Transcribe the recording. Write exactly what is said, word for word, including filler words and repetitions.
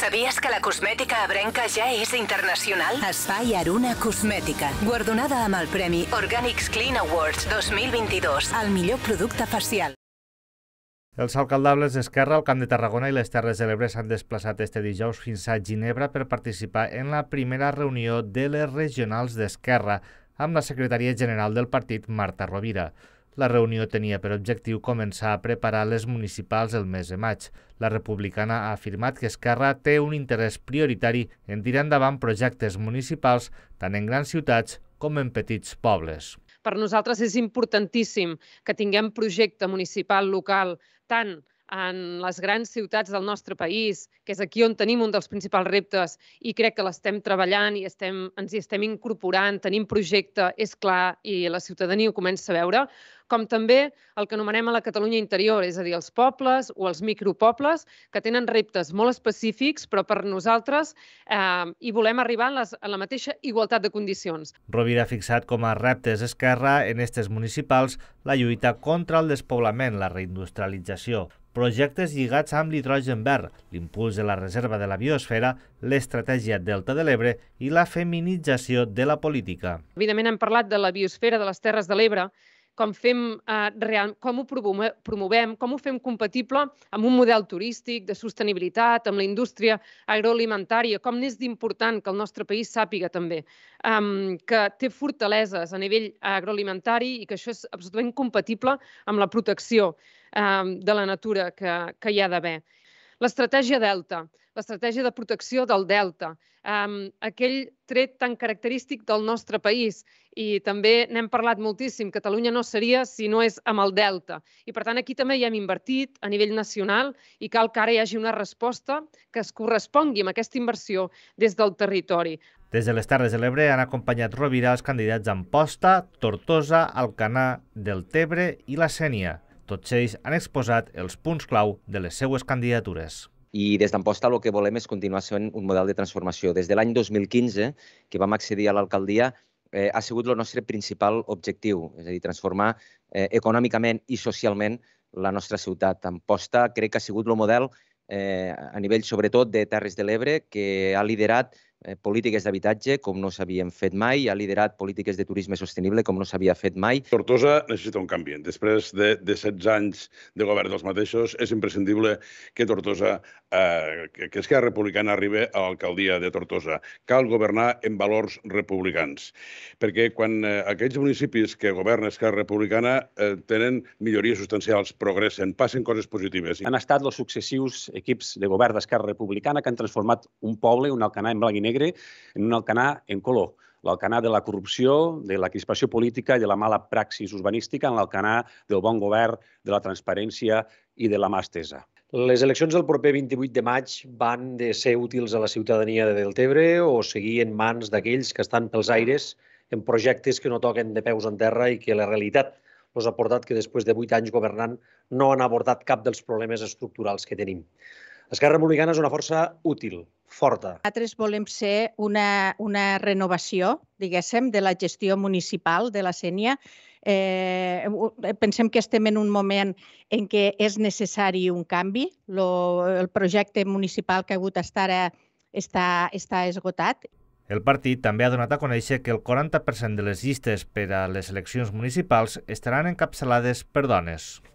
Sabies que la cosmètica ebrenca ja és internacional? Espai Aruna Cosmètica, guardonada amb el premi Organics Clean Awards dos mil vint-i-dos, el millor producte facial. Els alcaldables d'Esquerra, el Camp de Tarragona i les Terres de l'Ebre s'han desplaçat este dijous fins a Ginebra per participar en la primera reunió de les regionals d'Esquerra amb la secretària general del partit, Marta Rovira. La reunió tenia per objectiu començar a preparar les municipals el mes de maig. La republicana ha afirmat que Esquerra té un interès prioritari en tirar endavant projectes municipals tant en grans ciutats com en petits pobles. Per nosaltres és importantíssim que tinguem projecte municipal local tant en les grans ciutats del nostre país, que és aquí on tenim un dels principals reptes i crec que l'estem treballant i estem, ens hi estem incorporant, tenim projecte, és clar, i la ciutadania ho comença a veure, com també el que anomenem a la Catalunya interior, és a dir, els pobles o els micropobles que tenen reptes molt específics, però per nosaltres eh, hi volem arribar a, les, a la mateixa igualtat de condicions. Rovira ha fixat com a reptes Esquerra en estes municipals la lluita contra el despoblament, la reindustrialització, projectes lligats amb l'hidrogen verd, l'impuls de la reserva de la biosfera, l'estratègia Delta de l'Ebre i la feminització de la política. Evidentment hem parlat de la biosfera de les Terres de l'Ebre, com, fem, eh, real, com ho promovem, com ho fem compatible amb un model turístic, de sostenibilitat, amb la indústria agroalimentària, com n'és d'important que el nostre país sàpiga també um, que té fortaleses a nivell agroalimentari i que això és absolutament compatible amb la protecció um, de la natura que, que hi ha d'haver. L'estratègia Delta, l'estratègia de protecció del Delta, um, aquell tret tan característic del nostre país. I també n'hem parlat moltíssim, Catalunya no seria si no és amb el Delta. I per tant aquí també hi hem invertit a nivell nacional i cal que ara hi hagi una resposta que es correspongui amb aquesta inversió des del territori. Des de les Terres de l'Ebre han acompanyat Rovira els candidats Amposta, Tortosa, Alcanar, Deltebre i la Sénia. Tots ells han exposat els punts clau de les seues candidatures. I des d'Amposta el que volem és continuar sent un model de transformació. Des de l'any dos mil quinze, que vam accedir a l'alcaldia, eh, ha sigut el nostre principal objectiu, és a dir, transformar eh, econòmicament i socialment la nostra ciutat. Amposta crec que ha sigut el model eh, a nivell sobretot de Terres de l'Ebre que ha liderat eh, polítiques d'habitatge com no s'havien fet mai, ha liderat polítiques de turisme sostenible com no s'havia fet mai. Tortosa necessita un canvi. Després de, de setze anys de govern dels mateixos, és imprescindible que Tortosa, eh, que, que Esquerra Republicana arribi a l'alcaldia de Tortosa. Cal governar en valors republicans, perquè quan eh, aquells municipis que governa Esquerra Republicana eh, tenen millories substancials, progressen, passen coses positives. Han estat els successius equips de govern d'Esquerra Republicana que han transformat un poble, un Alcanar en blanc i negre, en un Alcanar en color. L'Alcanar de la corrupció, de la crispació política i de la mala praxis urbanística, en l'Alcanar del bon govern, de la transparència i de la mà estesa. Les eleccions del proper vint-i-vuit de maig van de ser útils a la ciutadania de Deltebre o seguir en mans d'aquells que estan pels aires en projectes que no toquen de peus en terra i que la realitat els ha portat que després de vuit anys governant no han abordat cap dels problemes estructurals que tenim. Esquerra Republicana és una força útil, forta. Nosaltres volem ser una, una renovació, diguéssim, de la gestió municipal de la Sénia. Eh, pensem que estem en un moment en què és necessari un canvi. Lo, el projecte municipal que ha hagut estar ara està, està esgotat. El partit també ha donat a conèixer que el quaranta per cent de les llistes per a les eleccions municipals estaran encapçalades per dones.